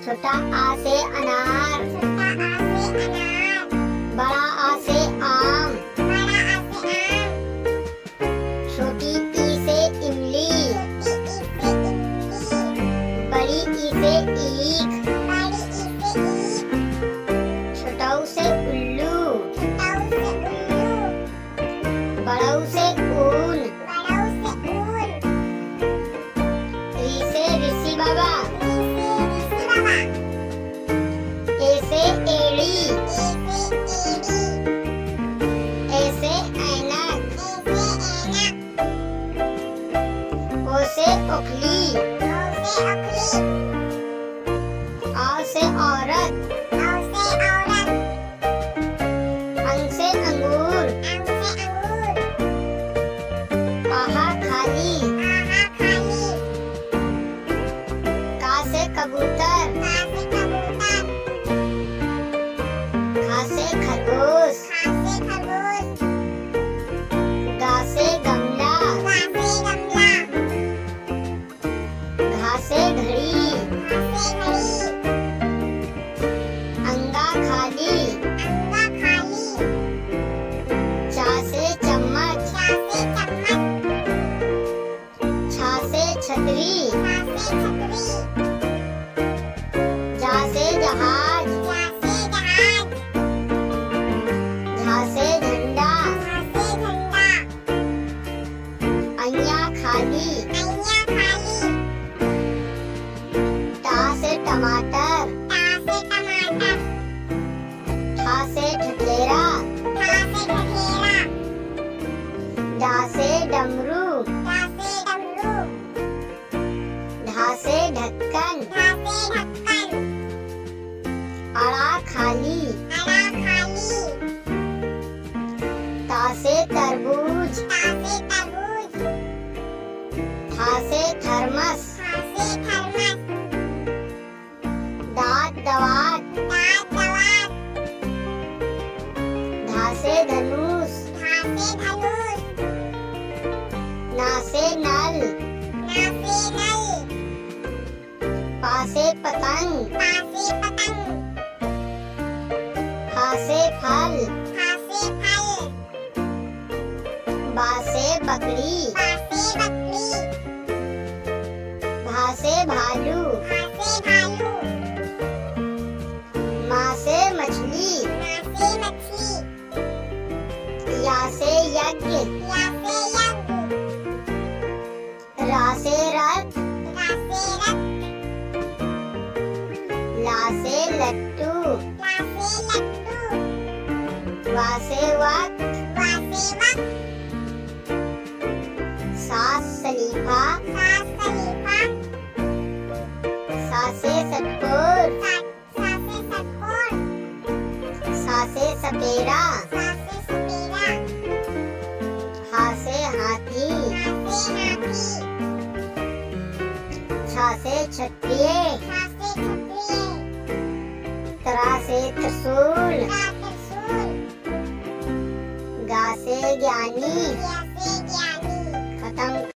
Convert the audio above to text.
छोटा आ से अनार, बड़ा आ से आम, छोटी ई से इमली, बड़ी ई से ईख, छोटा ऊ से उल्लू, बड़ा ऊ से ऊन, री से ऋषि बाबा, ए से एड़ी, ए से ऐनक, ओ से ओखली, आ से औरत, अंग से अंगूर, आहा खाली, का से कबूतर, खा से खरगोश, गा से गमला, घा से घड़ी, अंगा खाली, चा से चम्मच, छा से छतरी, जा से जहाज, झा से झंडा, अइया खाली, टा से टमाटर, ठा से ठठेरा, डा से डमरू, ढा से ढक्कन, अड़ा खाली, ता से तरबूज, था से थर्मस, दांत दवात, धा से धनुष, ना से नल, पा से पतंग, फा से फल, बा से बकरी, भा से भालू, मा से मछली, या से यज्ञ, रा से रथ, ला से लट्टू, वा से वक्त, सा सलीफा, सा से सतपुर, सा से सपेरा, हा से हाथी, छा से क्षत्रिय, तरा से त्रिशूल, गा से ज्ञानी। खत्म।